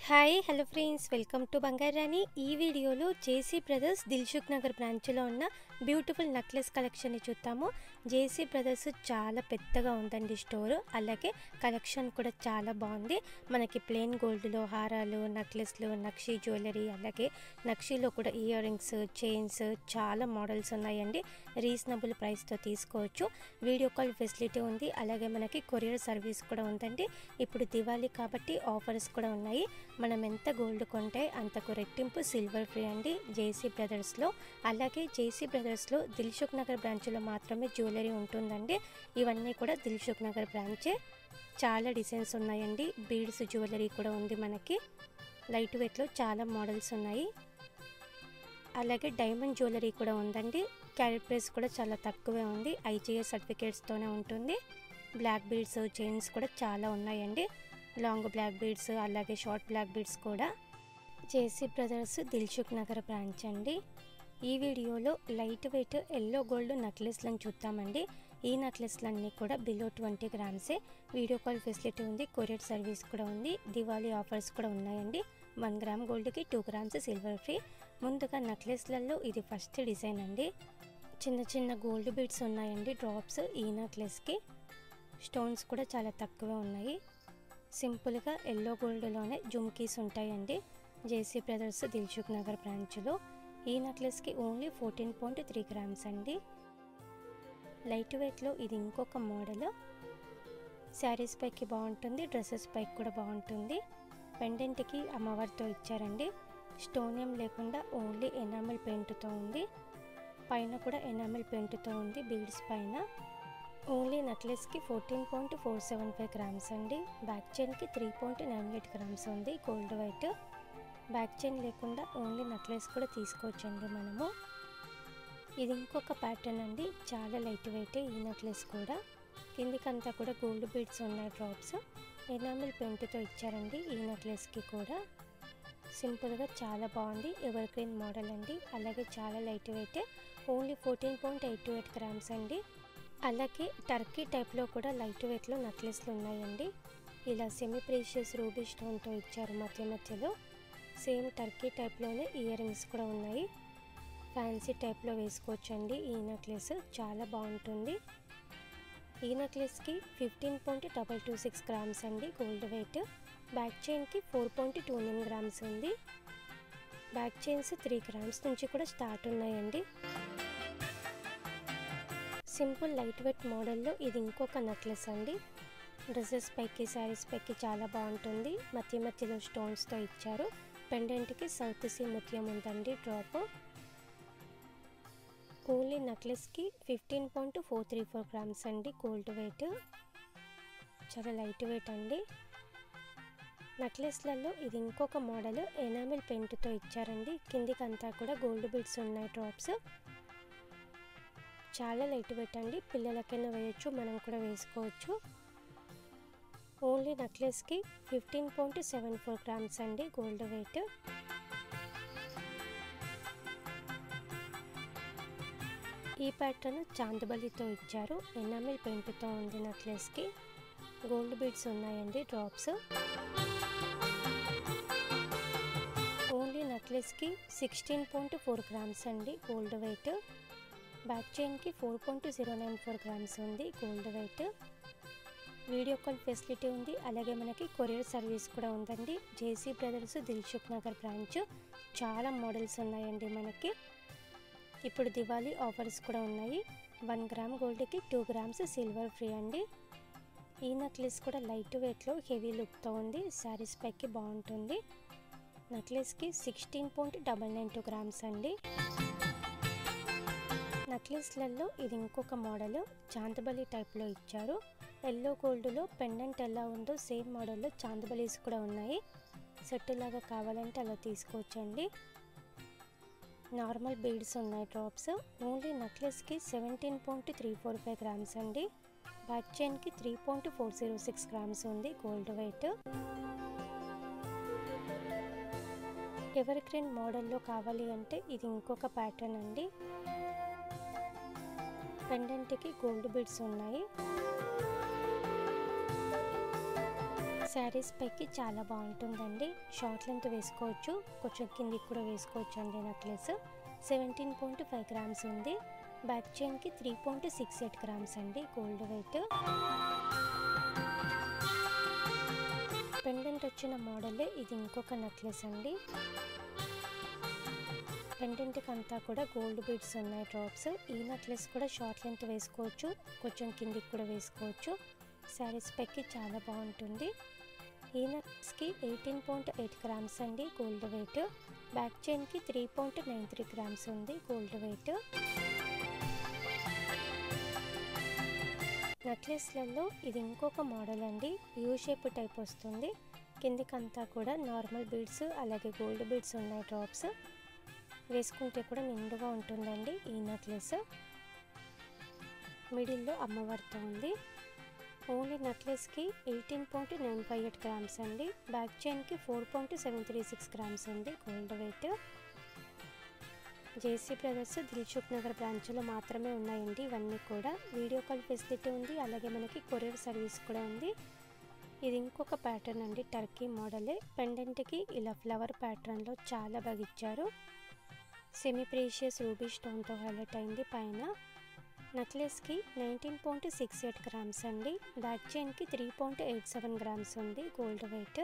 Hi hello friends, welcome to Bangaru Rani. ఈ వీడియోలో జేసీ brothers Dilsukh Nagar బ్రాంచ్లో ఉన్న బ్యూటిఫుల్ నెక్లెస్ కలెక్షన్ని చూద్దాము. జేసీ బ్రదర్స్ చాలా పెద్దగా ఉందండి స్టోర్, అలాగే కలెక్షన్ కూడా చాలా బాగుంది. మనకి ప్లెయిన్ గోల్డ్లో హారాలు, నెక్లెస్లు, నక్షి జ్యువెలరీ, అలాగే నక్షిలో కూడా ఇయర్ రింగ్స్, చైన్స్ చాలా మోడల్స్ ఉన్నాయండి. రీజనబుల్ ప్రైస్తో తీసుకోవచ్చు. వీడియో కాల్ ఫెసిలిటీ ఉంది, అలాగే మనకి కొరియర్ సర్వీస్ కూడా ఉందండి. ఇప్పుడు దివాళీ కాబట్టి ఆఫర్స్ కూడా ఉన్నాయి. మనం ఎంత గోల్డ్ కొంటే అంతకు రెట్టింపు సిల్వర్ ఫ్రీ అండి జేసీ బ్రదర్స్లో. అలాగే జేసీ బ్రదర్స్లో దిల్సుఖ్ నగర్ బ్రాంచ్లో మాత్రమే జ్యువెలరీ ఉంటుందండి. ఇవన్నీ కూడా దిల్సుఖ్ నగర్ బ్రాంచే. చాలా డిజైన్స్ ఉన్నాయండి. బీడ్స్ జ్యువెలరీ కూడా ఉంది మనకి. లైట్ వెయిట్లో చాలా మోడల్స్ ఉన్నాయి. అలాగే డైమండ్ జ్యువెలరీ కూడా ఉందండి. క్యారెట్ ప్రైస్ కూడా చాలా తక్కువే ఉంది. ఐజీఎస్ సర్టిఫికేట్స్తోనే ఉంటుంది. బ్లాక్ బీడ్స్, చైన్స్ కూడా చాలా ఉన్నాయండి. లాంగ్ బ్లాక్ బీడ్స్, అలాగే షార్ట్ బ్లాక్ బీడ్స్ కూడా. JC brothers Dilsukh Nagar branch అండి. ఈ వీడియోలో లైట్ వెయిట్ ఎల్లో గోల్డ్ నెక్లెస్లను చూద్దామండి. ఈ నెక్లెస్లన్నీ కూడా బిలో 20 గ్రామ్సే. వీడియో కాల్ ఫెసిలిటీ ఉంది, కొరియర్ సర్వీస్ కూడా ఉంది. దివాళీ ఆఫర్స్ కూడా ఉన్నాయండి. 1 గ్రామ్ గోల్డ్కి 2 గ్రామ్స్ సిల్వర్ ఫ్రీ. ముందుగా నెక్లెస్లలో ఇది ఫస్ట్ డిజైన్ అండి. చిన్న చిన్న గోల్డ్ బీడ్స్ ఉన్నాయండి, డ్రాప్స్. ఈ నెక్లెస్కి స్టోన్స్ కూడా చాలా తక్కువే ఉన్నాయి. సింపుల్గా ఎల్లో గోల్డ్లోనే జుమ్కీస్ ఉంటాయండి జేసీ బ్రదర్స్ దిల్సుఖ్ నగర్ బ్రాంచ్లో. ఈ నెక్లెస్కి ఓన్లీ 14.3 గ్రామ్స్ అండి. లైట్ వెయిట్లో ఇది ఇంకొక మోడల్. శారీస్ పైకి బాగుంటుంది, డ్రెస్సెస్ పైకి కూడా బాగుంటుంది. పెండెంట్కి అమ్మవారితో ఇచ్చారండి. స్టోన్ ఏం లేకుండా ఓన్లీ ఎనామిల్ పెయింట్తో ఉంది. పైన కూడా ఎనామిల్ పెయింట్తో ఉంది బీడ్స్ పైన. ఓన్లీ నెక్లెస్కి 14.475 గ్రామ్స్ అండి. బ్యాక్ చైన్కి 3.98 గ్రామ్స్ ఉంది గోల్డ్ వైట్. బ్యాక్ చైన్ లేకుండా ఓన్లీ నెక్లెస్ కూడా తీసుకోవచ్చండి మనము. ఇది ఇంకొక ప్యాటర్న్ అండి, చాలా లైట్ వెయిట్. ఈ నెక్లెస్ కూడా కిందికంతా కూడా గోల్డ్ బీడ్స్ ఉన్నాయి, డ్రాప్స్. ఎనామిల్ పెయింట్తో ఇచ్చారండి ఈ నెక్లెస్కి కూడా. సింపుల్గా చాలా బాగుంది. ఎవర్ గ్రీన్ మోడల్ అండి, అలాగే చాలా లైట్ వెయిట్. ఓన్లీ 14.828 గ్రామ్స్ అండి. అలాగే టర్కీ టైప్లో కూడా లైట్ వెయిట్లో నెక్లెస్లు ఉన్నాయండి. ఇలా సెమీ ప్రీషియస్ రూబీ స్టోన్తో ఇచ్చారు మధ్య మధ్యలో. సేమ్ టర్కీ టైప్లోనే ఇయర్ రింగ్స్ కూడా ఉన్నాయి. ఫ్యాన్సీ టైప్లో వేసుకోవచ్చండి ఈ నెక్లెస్, చాలా బాగుంటుంది. ఈ నెక్లెస్కి 15.226 గ్రామ్స్ అండి గోల్డ్ వెయిట్. బ్యాక్ చైన్కి 4.29 గ్రామ్స్ ఉంది. బ్యాక్ చైన్స్ 3 గ్రామ్స్ నుంచి కూడా స్టార్ట్ ఉన్నాయండి. సింపుల్ లైట్ వెయిట్ మోడల్లో ఇది ఇంకొక నెక్లెస్ అండి. డ్రెస్సెస్ పైకి, శారీస్ పైకి చాలా బాగుంటుంది. మధ్య మధ్యలో స్టోన్స్తో ఇచ్చారు. పెండెంట్కి సౌత్ సీ ముత్యం ఉందండి డ్రాప్. ఓన్లీ నెక్లెస్కి 15.434 గ్రామ్స్ అండి గోల్డ్ వెయిట్. చాలా లైట్ వెయిట్ అండి. నెక్లెస్లలో ఇది ఇంకొక మోడల్. ఎనామిల్ పెయింట్తో ఇచ్చారండి. కిందికంతా కూడా గోల్డ్ బీడ్స్ ఉన్నాయి, డ్రాప్స్. చాలా లైట్ వెయిట్ అండి. పిల్లలకైనా వేయచ్చు, మనం కూడా వేసుకోవచ్చు. ఓన్లీ నెక్లెస్కి 15.74 గ్రామ్స్ అండి గోల్డ్ వెయిట్. ఈ ప్యాటర్న్ చాందబలితో ఇచ్చారు. ఎనామిల్ పెయింట్తో ఉంది నెక్లెస్కి. గోల్డ్ బీడ్స్ ఉన్నాయండి, డ్రాప్స్. ఓన్లీ నెక్లెస్కి 16.4 గ్రామ్స్ అండి గోల్డ్ వెయిట్. బ్యాక్ చైన్కి 4.094 గ్రామ్స్ ఉంది gold weight. Video call facility ఉంది, అలాగే మనకి కొరియర్ సర్వీస్ కూడా ఉందండి. JC brothers Dilsukh Nagar branch. చాలా మోడల్స్ ఉన్నాయండి మనకి. ఇప్పుడు దివాళీ ఆఫర్స్ కూడా ఉన్నాయి. 1 గ్రామ్ గోల్డ్కి 2 గ్రామ్స్ సిల్వర్ ఫ్రీ అండి. ఈ నెక్లెస్ కూడా లైట్ వెయిట్లో హెవీ లుక్తో ఉంది. శారీస్ పైకి బాగుంటుంది. నెక్లెస్కి 16.992 గ్రామ్స్ అండి. నెక్లెస్లలో ఇది ఇంకొక మోడల్. చాందబలి టైప్లో ఇచ్చారు. ఎల్లో గోల్డ్లో పెండెంట్ ఎలా ఉందో సేమ్ మోడల్లో చాందబలీస్ కూడా ఉన్నాయి. సెట్ లాగా కావాలంటే అలా తీసుకోవచ్చండి. నార్మల్ బీడ్స్ ఉన్నాయి, డ్రాప్స్. ఓన్లీ నెక్లెస్కి 17.345 గ్రామ్స్ అండి. బ్యాక్ చైన్కి 3.406 గ్రామ్స్ ఉంది గోల్డ్ వెయిట్. ఎవర్ గ్రీన్ మోడల్లో కావాలి అంటే ఇది ఇంకొక ప్యాటర్న్ అండి. పెండెంట్కి గోల్డ్ బీడ్స్ ఉన్నాయి. శారీస్ పైకి చాలా బాగుంటుందండి. షార్ట్ లెంత్ వేసుకోవచ్చు, కొంచెం కిందికి కూడా వేసుకోవచ్చు అండి. నెక్లెస్ 17.5 గ్రామ్స్ ఉంది. బ్యాక్ చైన్కి 3.68 గ్రామ్స్ అండి గోల్డ్ వెయిట్. పెండెంట్ వచ్చిన మోడలే ఇది. ఇంకొక నెక్లెస్ అండి. పెండెంట్కి అంతా కూడా గోల్డ్ బీడ్స్ ఉన్నాయి, డ్రాప్స్. ఈ నెక్లెస్ కూడా షార్ట్ లెంత్ వేసుకోవచ్చు, కొంచెం కిందికి కూడా వేసుకోవచ్చు. శారీస్ పైకి చాలా బాగుంటుంది. ఈ నెక్లెస్కి 18.8 గ్రామ్స్ అండి గోల్డ్ వెయిట్. బ్యాక్ చైన్కి 3.93 గ్రామ్స్ ఉంది గోల్డ్ వెయిట్. నెక్లెస్లలో ఇది ఇంకొక మోడల్ అండి. యూ షేప్ టైప్ వస్తుంది. కిందికంతా కూడా నార్మల్ బీడ్స్ అలాగే గోల్డ్ బీడ్స్ ఉన్నాయి, డ్రాప్స్. వేసుకుంటే కూడా నిండుగా ఉంటుందండి ఈ నెక్లెస్. మిడిల్లో అమ్మవారితో ఉంది. ఓన్లీ నెక్లెస్కి 18.958 గ్రామ్స్ అండి. బ్యాక్ చైన్కి 4.736 గ్రామ్స్ ఉంది gold weight. JC brothers Dilsukh Nagar బ్రాంచ్లో మాత్రమే ఉన్నాయండి ఇవన్నీ కూడా. వీడియో కాల్ ఫెసిలిటీ ఉంది, అలాగే మనకి కొరియర్ సర్వీస్ కూడా ఉంది. ఇది ఇంకొక ప్యాటర్న్ అండి, టర్కీ మోడలే. పెండెంట్కి ఇలా ఫ్లవర్ ప్యాటర్న్లో చాలా బాగా ఇచ్చారు. సెమీ ప్రీషియస్ రూబీ స్టోన్తో హైలైట్ అయింది పైన. నెక్లెస్కి 19.68 గ్రామ్స్ అండి. బ్యాక్ చైన్కి 3.87 గ్రామ్స్ ఉంది గోల్డ్ వెయిట్.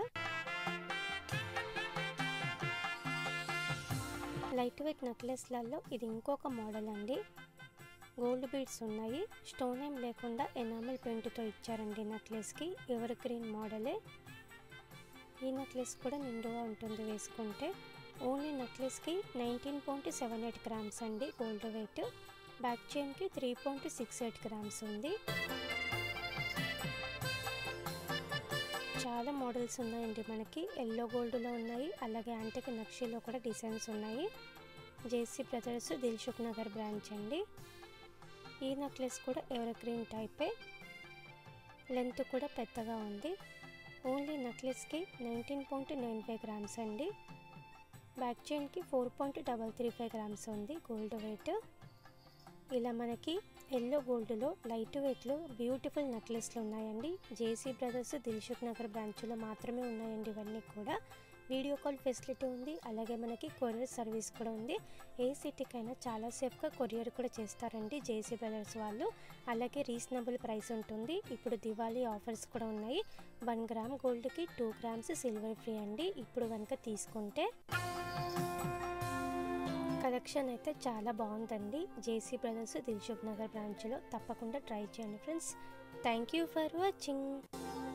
లైట్ వెయిట్ నెక్లెస్లలో ఇది ఇంకొక మోడల్ అండి. గోల్డ్ బీడ్స్ ఉన్నాయి, స్టోన్ ఏం లేకుండా ఎనామిల్ పెయింట్తో ఇచ్చారండి నెక్లెస్కి. Ever green మోడలే. ఈ నెక్లెస్ కూడా నిండుగా ఉంటుంది వేసుకుంటే. ఓన్లీ నెక్లెస్కి 19.78 గ్రామ్స్ అండి గోల్డ్ వెయిట్. బ్యాక్ చైన్కి 3.68 గ్రామ్స్ ఉంది. చాలా మోడల్స్ ఉన్నాయండి మనకి. ఎల్లో గోల్డ్లో ఉన్నాయి, అలాగే యాంటిక్ నక్షీలో కూడా డిజైన్స్ ఉన్నాయి. JC brothers Dilsukh Nagar branch అండి. ఈ నెక్లెస్ కూడా ఎవర్ గ్రీన్ టైపే. లెంత్ కూడా పెద్దగా ఉంది. ఓన్లీ నెక్లెస్కి 19.95 గ్రామ్స్ అండి. బ్యాక్ చైన్కి 4.335 గ్రామ్స్ ఉంది గోల్డ్ వెయిట్. ఇలా మనకి ఎల్లో గోల్డ్లో లైట్ వెయిట్లో బ్యూటిఫుల్ నెక్లెస్లు ఉన్నాయండి. జేసీ బ్రదర్స్ దిల్సుఖ్ నగర్ బ్రాంచ్లో మాత్రమే ఉన్నాయండి ఇవన్నీ కూడా. వీడియో కాల్ ఫెసిలిటీ ఉంది, అలాగే మనకి కొరియర్ సర్వీస్ కూడా ఉంది. ఏ సిటీకైనా చాలా సేఫ్గా కొరియర్ కూడా చేస్తారండి జేసీ బ్రదర్స్ వాళ్ళు. అలాగే రీజనబుల్ ప్రైస్ ఉంటుంది. ఇప్పుడు దివాళీ ఆఫర్స్ కూడా ఉన్నాయి. 1 గ్రామ్ గోల్డ్కి 2 గ్రామ్స్ సిల్వర్ ఫ్రీ అండి ఇప్పుడు కనుక తీసుకుంటే. కలెక్షన్ అయితే చాలా బాగుందండి జేసీ బ్రదర్స్ దిల్సుఖ్ నగర్ బ్రాంచ్లో. తప్పకుండా ట్రై చేయండి friends. Thank you for watching.